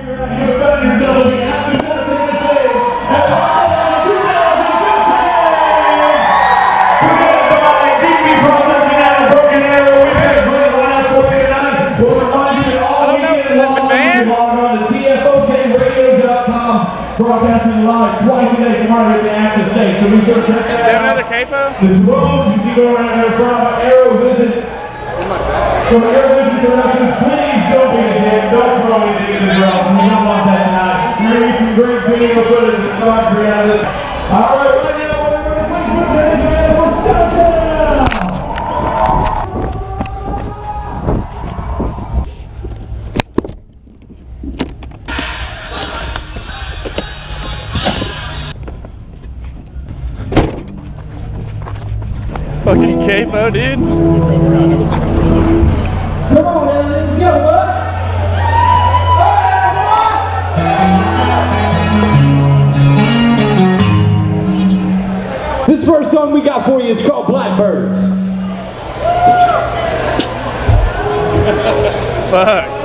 You found yourself on the Axis Entertainment stage at Rocklahoma 2015! Presented by DB Processing out of Broken Arrow. We've got a great lineup for you tonight. We'll remind you that all weekend long, you can log on to TFOKradio.com, broadcasting live twice a day from right at the Axis stage. So be sure to check that out. Another capo? The drones you see going around here from Aerovision. From Aerovision Productions, please don't be a dick, don't throw anything in the drones. We don't want that tonight. You're going to need some great video footage and photography out of this. Alright, right now, everybody, please put your hands together for Skytown! Fucking capo, dude. Come on, man, let's go, bud! This first song we got for you is called Blackbirds. Fuck.